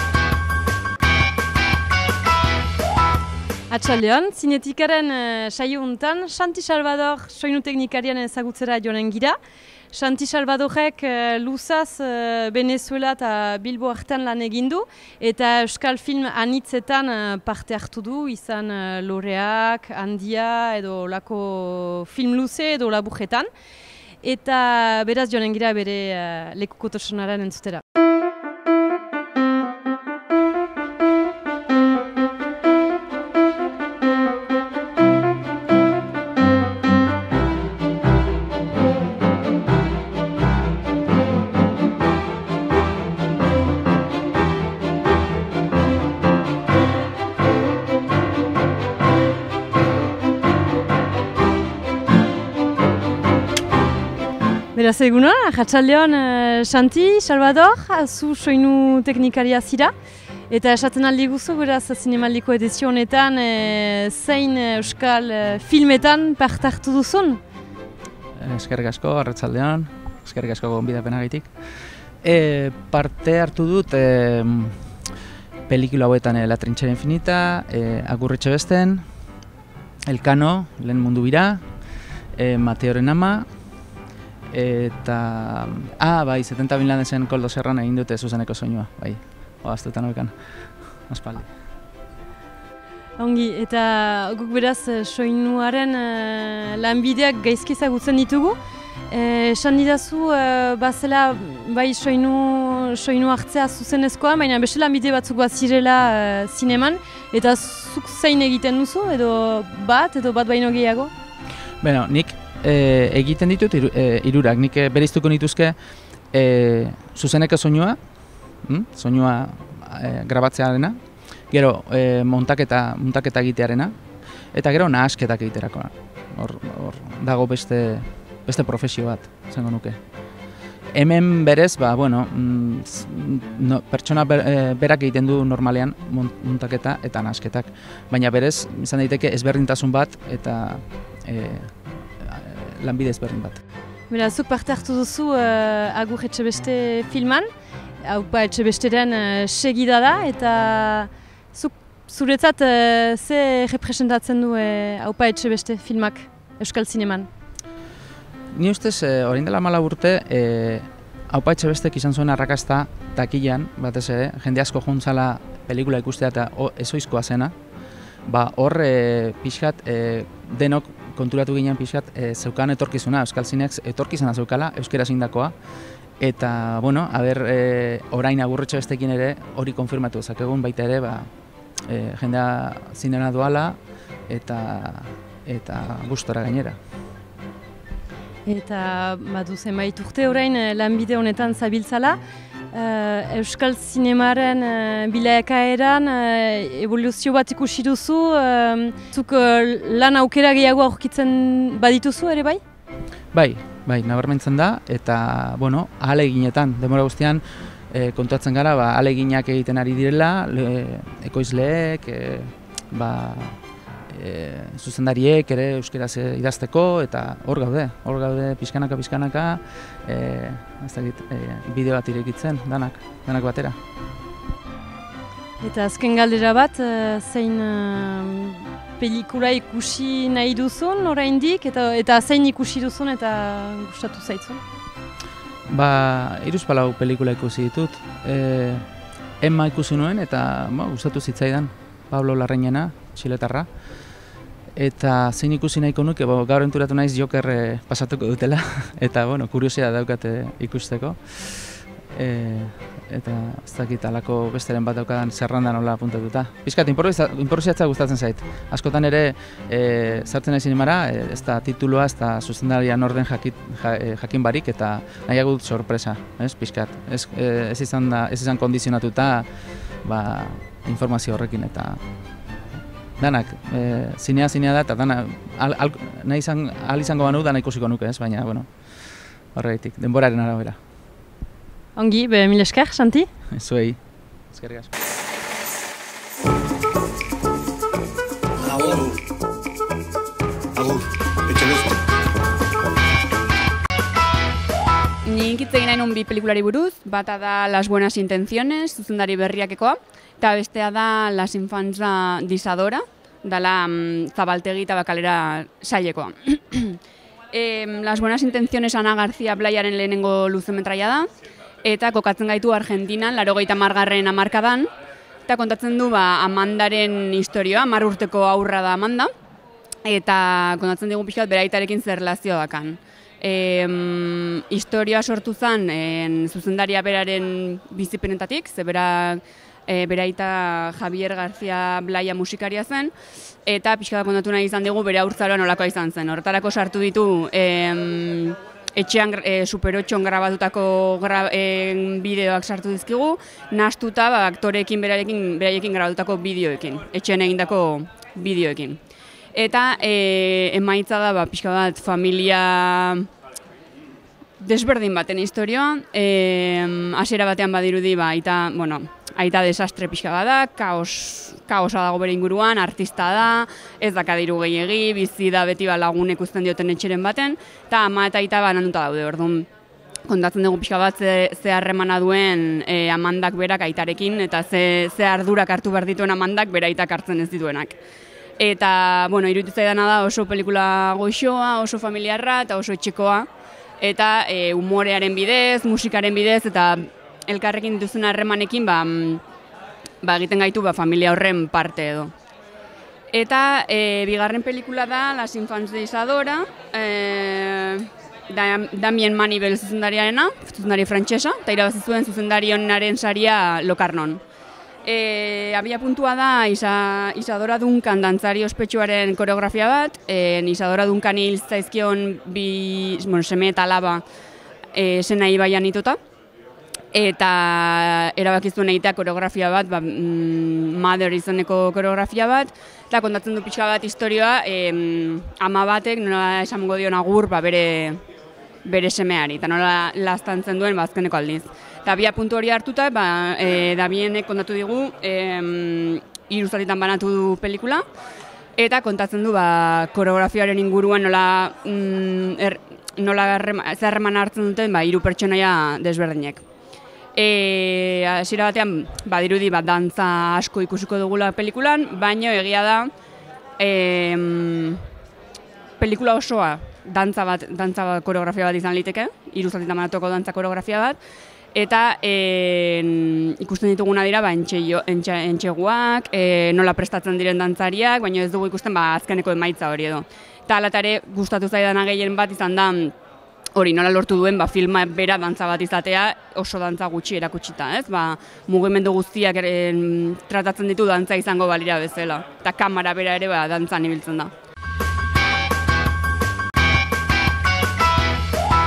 Atxaldeon, zinetikaren uh, saio untan, Santi Salvador soinu teknikarian ezagutzera joanen gira. Santi Salvadorek uh, luzaz uh, Venezuela eta Bilbo artean lan egindu, eta euskal film anitzetan uh, parte hartu du, izan uh, Loreak, Handia edo lako film luze edo laburretan. Eta beraz joanen gira bere uh, lekukotasunaren entzutera. Beraz eguna, Arratsaldeon uh, Santi, Salvador, zu soinu teknikaria zira. Eta esaten aldi guzu, beraz, zinemaldiko edizio honetan, uh, zein euskal uh, filmetan parte hartu duzun?
Eskerrik asko, Arratsaldeon, eskerrik asko gonbidapenagatik. E, parte hartu dut e, pelikula hauetan e, La Trinchera Infinita, e, Agur Etxebesten, Elkano, Lehen Mundu Bira, e, Mateoren Ama, eta... Ah, bai, setenta Binlandesen Koldo Serran egin dute zuzeneko soinua, bai, oaztutan horrekan, aspaldi.
Ongi, eta guk beraz soinuaren uh, lanbideak gaizki ezagutzen ditugu. Esan didazu, uh, bazela bai soinu, soinu hartzea zuzenezkoa, baina beste lanbide batzuk bat zirela uh, zineman, eta zuk zein egiten duzu, edo bat, edo bat baino gehiago?
Beno, nik E, egiten ditut iru, e, irurak, nik e, bereiztuko nituzke e, zuzeneko soinua, mm? soinua e, grabatzearena, gero e, montaketa, montaketa egitearena, eta gero nahasketak egiterakoa. Hor, hor dago beste, beste profesio bat, zengo nuke. Hemen berez, ba, bueno, mm, no, pertsona ber, e, berak egiten du normalean montaketa eta nahasketak, baina berez, izan daiteke ezberdintasun bat eta e, lanbide ezberdin bat.
Bera, zuk parte hartu duzu uh, Agur Etxebeste filman, Aupa Etxebesteren uh, segida da, eta zuk zuretzat uh, ze representatzen du uh, Aupa Etxebeste filmak euskal zineman?
Ni ustez, eh, orain dela hamalau urte, eh, Aupa Etxebestek izan zuen arrakasta takilan, batez ere, jende asko juntzala pelikula ikustea eta ezoizkoa zena, ba, hor e, pixkat e, denok konturatu ginen pixkat e, zeukan etorkizuna, euskal zineak etorkizuna zeukala, euskera zindakoa, eta, bueno, haber, e, orain Agur Etxebestekin ere hori konfirmatu ezakegun baita ere, ba, e, jendea zinena doala eta, eta gustora gainera.
eta badu zenbait urte orain lanbide honetan zabiltzala. Uh, Euskal zinemaren uh, bilakaeran uh, evoluzio bat ikusi duzu, uh, zuk uh, lan aukera gehiago aurkitzen badituzu ere bai?
Bai, bai, nabarmentzen da, eta, bueno, ahaleginetan, denbora guztian, e, kontuatzen gara, ba, ahaleginak egiten ari direla, le, ekoizleek, e, ba, e, zuzendariek ere euskeraz idazteko, eta hor gaude, hor gaude pixkanaka, pixkanaka, e, ez dakit, e, bideo bat irekitzen, danak, danak batera.
Eta azken galdera bat, zein pelikula ikusi nahi duzun oraindik, eta, eta zein ikusi duzun eta gustatu zaitzun?
Ba, hiruzpalau pelikula ikusi ditut. E, Emma ikusi nuen eta ba, gustatu zitzaidan, Pablo Larrañena, txiletarra. Eta zein ikusi nahiko nuke, bo, gaur enturatu naiz Joker e, pasatuko dutela, eta bueno, kuriosia daukate ikusteko. E, eta ez dakit alako besteren bat daukadan zerranda nola apuntatuta. Piskat, inporrosiatza gustatzen zait. Askotan ere, e, sartzen nahi zinemara, e, ez da titulua, ez da zuzendaria norden jakit, ja, e, jakin barik, eta nahiago dut sorpresa, ez, piskat. Ez, e, ez, izan da, ez izan kondizionatuta, ba, informazio horrekin, eta danak, e, zinea zinea da, eta dana, al, al, nahi izan, al izango banu, dana ikusiko nuke, ez, baina, bueno, horregatik, denboraren arabera.
Ongi, be mil esker, Santi?
Zuei, eskerrik asko.
Agur. Agur, etxe beste.
Nik hitz egin nahi nun bi pelikulari buruz, bata da Las Buenas Intenciones, zuzendari berriakekoa, eta bestea da Las Infanza d'Isadora, dela um, Zabaltegi eta Bakalera sailekoa. e, Las Buenas Intenciones Ana García Blayaren lehenengo luzemetraia da, eta kokatzen gaitu Argentinan, laurogeita hamargarren hamarkadan, eta kontatzen du ba, Amandaren historioa, hamar urteko aurra da Amanda, eta kontatzen digu pixkat beraitarekin zer relazio dakan. E, um, historioa sortu zen en, zuzendaria beraren bizipenetatik, ze bera, e, beraita Javier García Blaya musikaria zen, eta pixkat kontatu nahi izan digu bere aurtzaroa nolakoa izan zen. Horretarako sartu ditu em, etxean e, Super otxon grabatutako gra, e, bideoak sartu dizkigu, nahastuta ba, aktoreekin berarekin, beraiekin grabatutako bideoekin, etxean egindako bideoekin. Eta e, emaitza da ba, pixka bat familia desberdin baten historioa, e, hasiera batean badirudi ba, aita, bueno, aita desastre pixka bat da, kaos, kaosa dago bere inguruan, artista da, ez daka diru gehiegi, bizi da beti ba, lagunek uzten dioten etxeren baten, eta ama eta aita bananduta daude, orduan kontatzen dugu pixka bat ze, ze harremana duen e, Amandak berak aitarekin, eta ze, ze ardurak hartu behar dituen Amandak bere aitak hartzen ez dituenak. Eta, bueno, iruditu zaidana da oso pelikula goxoa, oso familiarra eta oso etxekoa, eta e, umorearen bidez, musikaren bidez, eta elkarrekin dituzun harremanekin ba, ba, egiten gaitu ba, familia horren parte edo. Eta e, bigarren pelikula da Las Infanz d'Isadora, e, da, Damien Manibel zuzendariarena, zuzendari frantsesa, eta irabazi zuen zuzendari honenaren saria Locarnon. E, abia puntua da Isa, Isadora Duncan dantzari ospetsuaren koreografia bat, e, Isadora Duncan hil zaizkion bi bueno, seme eta alaba e, Sena ibaian ituta, eta erabakizuen egitea koreografia bat, ba, mm, Mother izeneko koreografia bat, eta kontatzen du pixka bat historioa, e, ama batek nola esango dion agur ba, bere, bere semeari, eta nola laztantzen duen ba, azkeneko aldiz. Eta bia puntu hori hartuta, ba, e, Damienek kontatu digu, e, hiru zatitan banatu du pelikula, eta kontatzen du ba, koreografiaren inguruan nola, mm, er, nola zerreman hartzen duten ba, hiru pertsonaia desberdinek. E, hasiera batean, badirudi bat dantza asko ikusiko dugula pelikulan, baina egia da e, pelikula osoa dantza bat, dantza bat, koreografia bat izan liteke, hiru zatitan banatuko dantza koreografia bat, eta e, ikusten dituguna dira ba, entxeguak, e, nola prestatzen diren dantzariak, baina ez dugu ikusten ba, azkeneko emaitza hori edo. Eta alatare gustatu zaidana gehien bat izan da, hori nola lortu duen ba, filma bera dantza bat izatea oso dantza gutxi erakutsita, ez? Ba, mugimendu guztiak e, tratatzen ditu dantza izango balira bezala, eta kamera bera ere ba, dantzan ibiltzen da.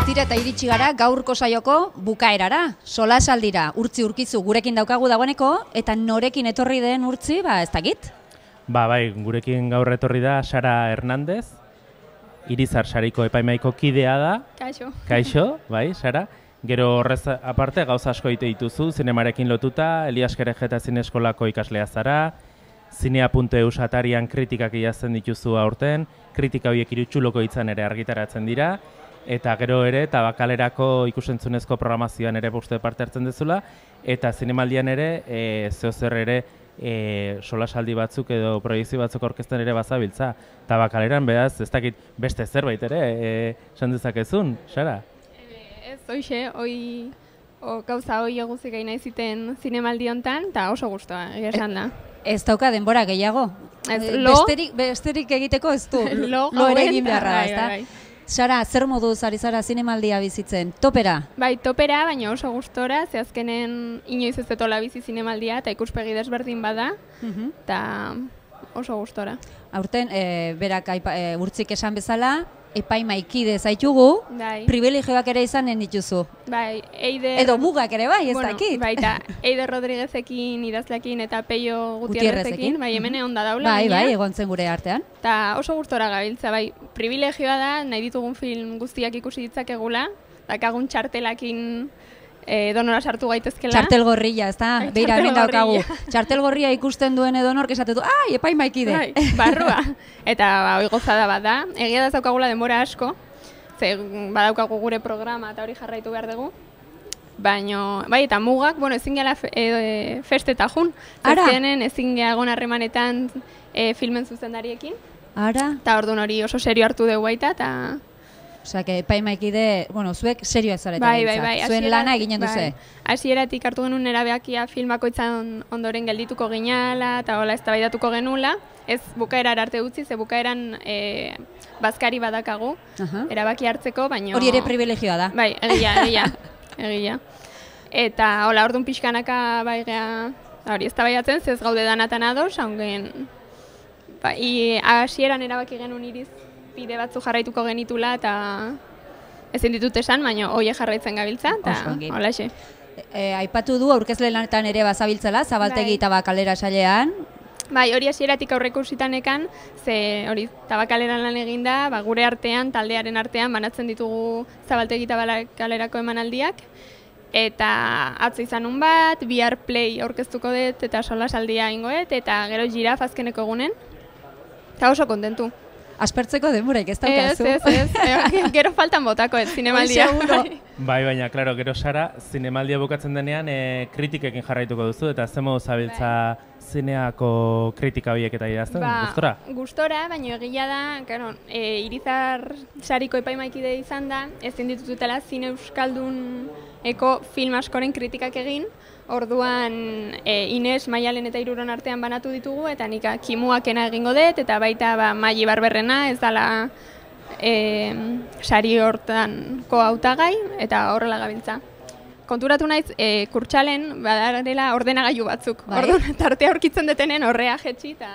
Tira eta iritsi gara gaurko saioko bukaerara, solasaldira. Urtzi Urkizu gurekin daukagu dagoeneko, eta norekin etorri den Urtzi, ba ez dakit?
Ba, bai, gurekin gaur etorri da Sara Hernandez, Irizar Sariko epaimaiko kidea da.
Kaixo.
Kaixo, bai, Sara. Gero horrez aparte gauza asko egite dituzu, zinemarekin lotuta, Elias Kerejeta Zineskolako ikaslea zara, zinea puntu eus atarian kritikak idazten dituzu aurten, kritika horiek irutxuloko hitzan ere argitaratzen dira, eta gero ere Tabakalerako ikusentzunezko programazioan ere uste parte hartzen dezula, eta zinemaldian ere, e, zeozer ere, e, solasaldi batzuk edo proiekzio batzuk aurkezten ere bazabiltza. Tabakaleran behaz, ez dakit beste zerbait ere, e, esan dezakezun, Sara?
Ez, hoxe, hoi o, gauza hoi eguzik gaina iziten zinemaldi hontan, eta oso gustoa, egia esan da.
Ez dauka denbora gehiago.
Ez, lo?
Besterik, besterik egiteko ez du,
lo,
lo ere egin beharra,
bai,
ezta?
bai.
Sara, zer moduz ari zara zinemaldia bizitzen? Topera?
Bai, topera, baina oso gustora, ze azkenen inoiz ez detola bizi zinemaldia, eta ikuspegi desberdin bada, eta oso gustora.
Aurten, e, berak aipa, e, Urtzik esan bezala, epaimaikide zaitugu,
Bai.
privilegioak ere izanen dituzu.
Bai, Eider...
Edo mugak ere bai, ez
bueno,
dakit.
Bai, eta Eider Rodriguezekin, idazlekin eta Peio
Gutierrezekin,
Gutierrezekin, bai, hemen egon da daula.
Bai, bai, egon zen gure artean.
Eta oso gustora gabiltza, bai, privilegioa da, nahi ditugun film guztiak ikusi ditzakegula, dakagun txartelakin e, donora sartu gaitezkela.
Txartel gorrilla, ez da?
Bai,
Beira, hemen
txartel
daukagu.
gorrilla.
Txartel gorria ikusten duen edonork esatetu, ai, epaimaikide.
Bai, barrua. Eta ba, hoi gozada bat da. Egia da zaukagula denbora asko, ze badaukagu gure programa eta hori jarraitu behar dugu. Baina, bai, eta mugak, bueno, ezin gehala fe, e, festeta jun.
Ara?
Zazkenen ezin gehagon harremanetan e, filmen zuzendariekin.
Ara?
Eta orduan hori oso serio hartu dugu baita, eta...
Osea, que epaimaikide, bueno, zuek serioak zarete
Bai, bai,
behintzat.
bai.
Zuen
hasiera-
lana eginen duze.
bai. Hasieratik hartu genuen erabakia filmako itzan ondoren geldituko ginala, eta hola eztabaidatuko genula. Ez bukaerar arte utzi, ze bukaeran e, bazkari badakagu,
Aha.
erabaki hartzeko, baina...
Hori ere privilegioa da.
Bai, egia, egia, egia. Eta, hola, orduan pixkanaka, bai, gea, hori, eztabaidatzen, ze ez gaude danatan ados, haungen... Bai, hasieran erabaki genuen iriz bide batzu jarraituko genitula, eta ezin ditut esan, baina hoie jarraitzen gabiltza,
Oso
eta
ongi.
holaxe.
E, aipatu du aurkezle lanetan ere bazabiltzela, Zabaltegi
Bai.
eta Bakalera sailean.
Bai, hori hasieratik aurreko usitanekan, ze hori Tabakaleran lan eginda, ba, gure artean, taldearen artean, banatzen ditugu Zabaltegi eta Bakalerako emanaldiak, eta atzo izanun bat, bihar play aurkeztuko dut, eta solasaldia ingoet, eta gero Giraf azkeneko egunen, eta oso kontentu.
Aspertzeko denboraik ez
Ez,
daukazu.
ez, ez, e, gero faltan botako ez zinemaldia.
Seguro.
Bai, baina, klaro, gero Sara, zinemaldia bukatzen denean e, kritikekin jarraituko duzu, eta ze modu zabiltza zineako kritika horiek eta idazten, gustora?
Gustora, baina egia da, claro, e, Irizar Sariko epaimaikide izan da, ezin ditutela zine euskaldun eko film askoren kritikak egin, orduan e, Ines, Maialen eta Iruron artean banatu ditugu, eta nik kimuakena egingo dut, eta baita ba, Maili Barberrena ez dela e, sari hortanko hautagai, eta horrela gabiltza. Konturatu naiz, e, kurtsalen badarela ordenagailu batzuk.
Bai.
Orduan, tartea aurkitzen detenen horrea jetxi, eta...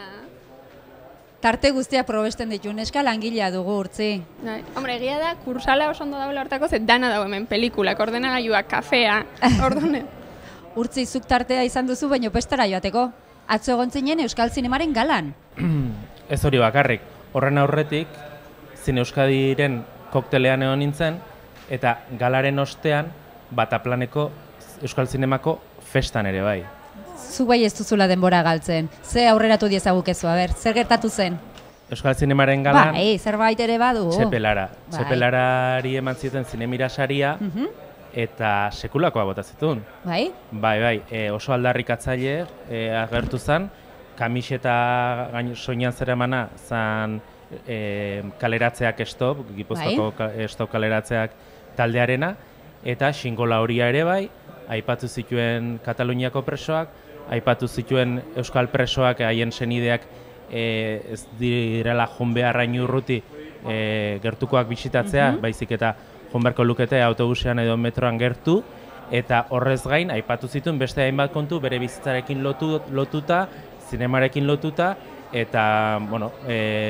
Tarte guztia probesten ditu, neska langilea dugu Urtzi.
Bai. Hombre, egia da, kursala oso ondo dagoela hortako, ze dana dago hemen pelikulak, ordenagailuak, kafea, orduan...
Urtzi, zuk tartea izan duzu, baino pestara joateko. Atzo egon zinen Euskal Zinemaren galan.
Ez hori bakarrik, horren aurretik, Zine Euskadiren koktelean egon nintzen, eta galaren ostean, Bataplaneko Euskal Zinemako festan ere bai.
Zu bai ez duzula denbora galtzen. Ze aurreratu diezagukezu, a ber, zer gertatu zen?
Euskal Zinemaren galan,
Bai, zerbait ere badu.
Txepelara.
Bai.
Txepelarari eman zioten Zinemira saria,
Mhm.
eta sekulakoa bota zituen.
Bai?
Bai, bai, e, oso aldarrikatzaile e, agertu zen, kamiseta gain, soinean zeramana zan e, kaleratzeak estop, Gipuzkoako ka, estop kaleratzeak taldearena, eta xingola horia ere bai, aipatu zituen Kataluniako presoak, aipatu zituen Euskal presoak haien senideak e, ez direla joan beharrain urruti e, gertukoak bisitatzea,
Mhm.
baizik eta joan beharko lukete autobusean edo metroan gertu, eta horrez gain aipatu zituen beste hainbat kontu bere bizitzarekin lotu, lotuta, zinemarekin lotuta, eta bueno, e,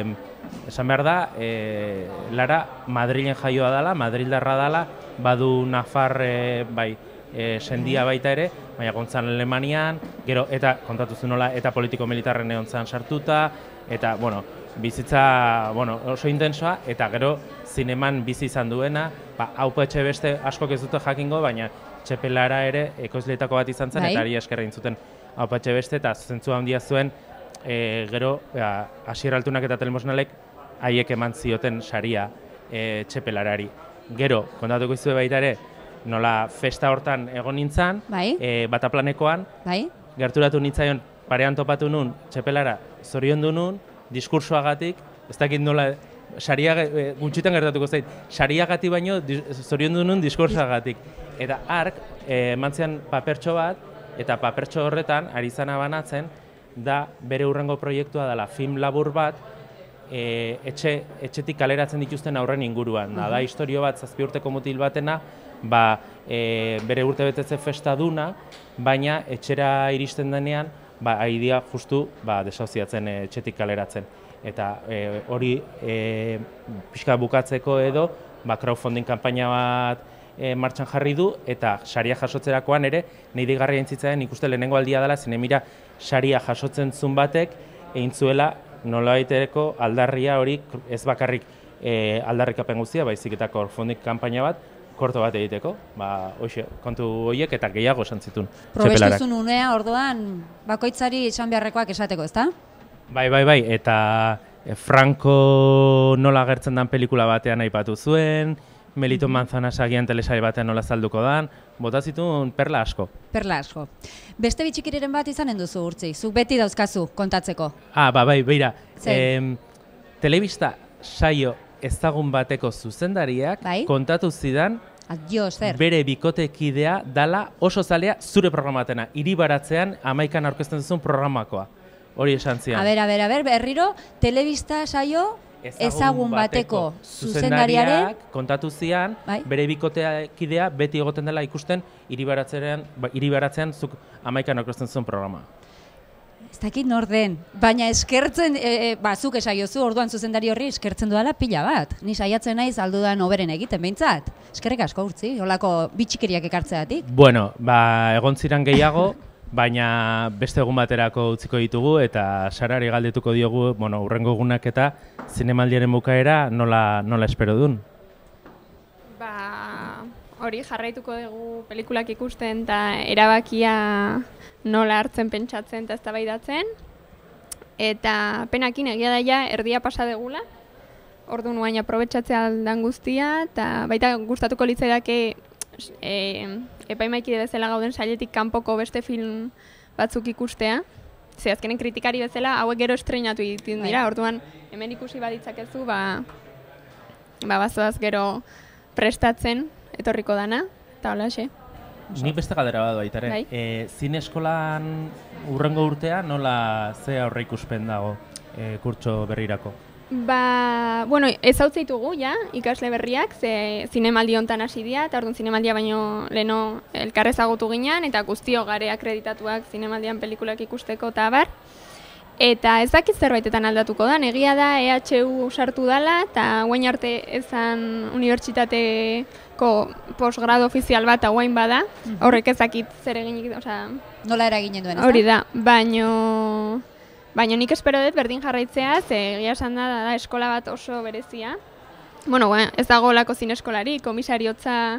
esan behar da, e, Lara Madrilen jaioa dela, Madrildarra dela, badu Nafar e, bai, e, sendia baita ere, baina gontzan Alemanian, gero, eta kontatu zuen nola, eta politiko-militarren egon zan sartuta, eta, bueno, bizitza, bueno, oso intensoa, eta gero zineman bizi izan duena, ba, hau petxe beste askok ez dute jakingo, baina Txepelara ere ekoizleetako bat izan zen,
Bai.
eta ari esker egin zuten hau petxe beste, eta zentzu handia zuen, e, gero, ba, Asier Altunak eta Telemosnalek haiek eman zioten saria e, Txepelarari. Gero, kontatuko izue baita ere, nola festa hortan egon nintzen,
Bai.
e, bataplanekoan,
Bai.
gerturatu nintzaion parean topatu nun, Txepelara zoriondu nun, diskursoagatik, ez dakit nola, saria, e, gutxitan gertatuko zait, sariagati baino dis, zoriondu nun diskursoagatik. Eta hark, e, mantzian papertxo bat, eta papertxo horretan, ari zana banatzen, da bere hurrengo proiektua dela film labur bat, e, etxe, etxetik kaleratzen dituzten aurren inguruan. Da, da historio bat, zazpi urteko mutil batena, ba, e, bere urte betetze festa duna, baina etxera iristen denean, ba, aidia justu ba, desahuziatzen e, etxetik kaleratzen. Eta e, hori e, pixka bukatzeko edo, ba, crowdfunding kanpaina bat e, martxan jarri du, eta saria jasotzerakoan ere, nahi digarria entzitzen ikuste lehenengo aldia dela, zinemira saria jasotzen zun batek, egin zuela nolabaitereko aldarria hori ez bakarrik e, aldarrikapen guztia, baizik eta crowdfunding kanpaina bat, korto bat egiteko, ba, hoxe, kontu horiek eta gehiago esan zituen Txepelarak.
Probestuzun unea, orduan, bakoitzari esan beharrekoak esateko, ezta?
Bai, bai, bai, eta Franco nola agertzen dan pelikula batean aipatu zuen, Melito Manzanas agian telesari batean nola zalduko dan, bota zituen perla asko.
Perla asko. Beste bitxikiriren bat izanen duzu urtzi, zuk beti dauzkazu kontatzeko.
Ah, ba, bai, beira,
Zein?
em, telebista saio ezagun bateko zuzendariak
Bai?
kontatu zidan
Adio, zer?
bere bikotekidea dala oso zalea zure programatena, hiribaratzean amaikan aurkezten duzun programakoa. Hori esan zian.
A ber, a ber, a ber, berriro, telebista saio ezagun bateko zuzendariaren,
kontatu zian,
Bai?
bere bikotekidea beti egoten dela ikusten hiribaratzean, ba, hiribaratzean zuk amaikan aurkezten zuen programa.
ez dakit nor den, baina eskertzen, e, e, ba, zuk esaiozu, orduan zuzendari horri eskertzen dudala pila bat. Ni saiatzen naiz aldudan hoberen egiten behintzat. Eskerrik asko urtzi, holako bitxikeriak ekartzeatik.
Bueno, ba, egon ziren gehiago, baina beste egun baterako utziko ditugu eta Sarari galdetuko diogu, bueno, urrengo egunak eta zinemaldiaren bukaera nola, nola espero dun.
Ba, hori jarraituko dugu pelikulak ikusten eta erabakia nola hartzen pentsatzen eta eztabaidatzen. Eta penakin egia daia erdia pasa degula. Orduan guain aprobetxatzea aldan guztia eta baita gustatuko litzaidake e, epaimaikide bezala gauden sailetik kanpoko beste film batzuk ikustea. Ze azkenen kritikari bezala hauek gero estreinatu egiten dira. Orduan hemen ikusi baditzakezu, ba ba bazoaz gero prestatzen etorriko dana eta holaxe.
Nik beste galdera bat baita ere.
Bai.
E, zine eskolan urrengo urtea nola ze aurreikuspen dago e, kurtso berrirako?
Ba, bueno, ez hau ditugu ja, ikasle berriak, ze zinemaldi hontan hasi dira, eta orduan zinemaldia baino leno elkar ezagutu ginean, eta guztio gare akreditatuak zinemaldian pelikulak ikusteko eta abar. Eta ez dakit zerbaitetan aldatuko da, egia da E H U sartu dala, eta guain arte ezan unibertsitateko posgrado ofizial bat guain bada, horrek ez dakit zer eginik, osea...
Nola eraginen duen, ezta?
Hori da, baino... Baina nik espero dut berdin jarraitzea, ze egia esan da, da eskola bat oso berezia. Bueno, ez dago lako zineskolari, komisariotza,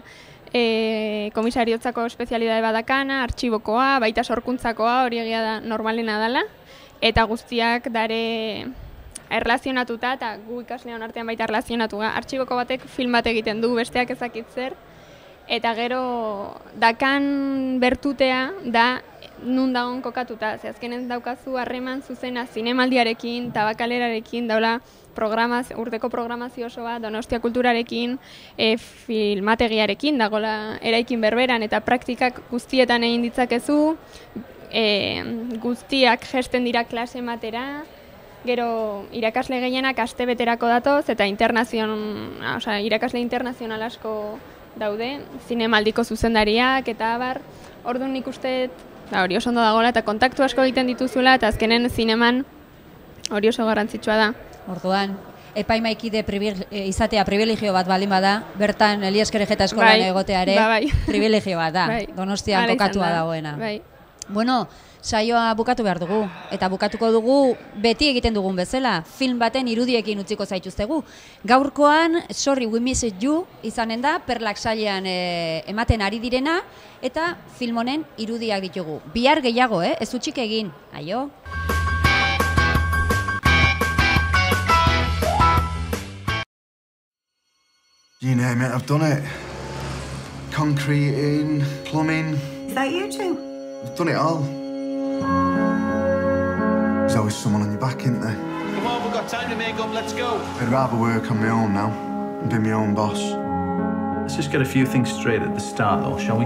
e, komisariotzako espezialidade badakana, artxibokoa, baita sorkuntzakoa, hori egia da normalena dela. Eta guztiak dare erlazionatuta, eta gu ikasleon artean baita erlazionatu. Artxiboko batek film bat egiten du, besteak ezakit zer. Eta gero dakan bertutea da nun dagoen kokatuta. Ze azkenen daukazu harreman zuzena zinemaldiarekin, tabakalerarekin, daula programaz, urteko programazio oso bat, Donostia Kulturarekin, e, filmategiarekin, dagoela eraikin berberan, eta praktikak guztietan egin ditzakezu, e, guztiak gesten dira klase matera, gero irakasle gehienak aste beterako datoz, eta internazion, osea, irakasle internazional asko daude, zinemaldiko zuzendariak eta abar, orduan nik uste da, hori oso ondo dagoela eta kontaktu asko egiten dituzula eta azkenen zineman hori oso garrantzitsua da.
Orduan, epaimaikide pribil- izatea privilegio bat baldin bada, bertan Elias Kerejeta eskolan
Bai,
egotea ere
ba, bai.
privilegio bat da,
Bai.
Donostian
Hala izan
kokatua
da.
dagoena.
Bai.
Bueno, saioa bukatu behar dugu, eta bukatuko dugu beti egiten dugun bezala, film baten irudiekin utziko zaituztegu. Gaurkoan, Sorry We Missed You izanen da, Perlak sailean e, ematen ari direna, eta film honen irudiak ditugu. Bihar gehiago, eh? Ez utzik egin, aio?
You name it, I've done it. Concreting, plumbing.
Is that you two?
I've done it all. There's always someone on your back, isn't there?
Come on, we've got time to make up, let's go.
I'd rather work on my own now and be my own boss.
Let's just get a few things straight at the start, though, shall we?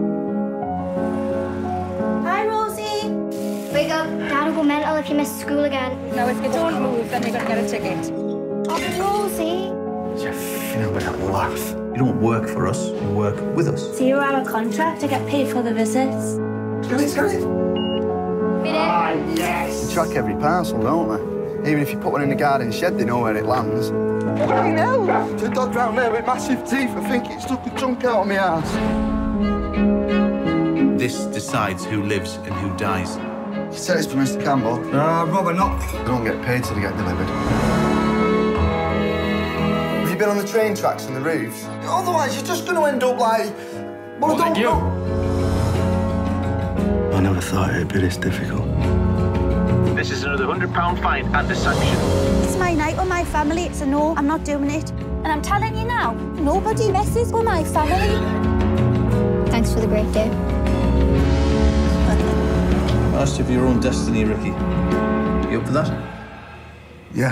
Hi, Rosie.
Wake up. Dad will go mental if you miss school again.
No, if you don't move, then we're going to get a ticket.
Oh, Rosie.
You feel like a laugh.
You don't work for us, you work with us.
Zero-hour contract to get paid for the visits.
Get it, get it.
Ah, yes.
They track every parcel, don't they? Even if you put one in the garden shed, they know where it lands.
Bloody hell.
There's a dog round there with massive teeth. I think it stuck a chunk out of my ass.
This decides who lives and who dies.
You said it's for Mister Campbell. Uh, Robert, not. They don't get paid till they get delivered. Have you been on the train tracks and the roofs? Otherwise, you're just going to end up like... Well,
Well,
I don't
thank you.
know.
I never thought it'd be this difficult.
This is another one hundred pound fine and a sanction.
It's my night with my family, so no, I'm not doing it. And I'm telling you now, nobody messes with my family.
Thanks for the great day.
Master of your own destiny, Ricky. You up for that?
Yeah.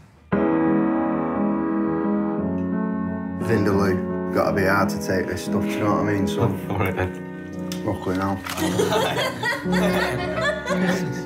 Vindaloo. Gotta be hard to take this stuff, do you know what I mean? So,
All right, then.
luckily now.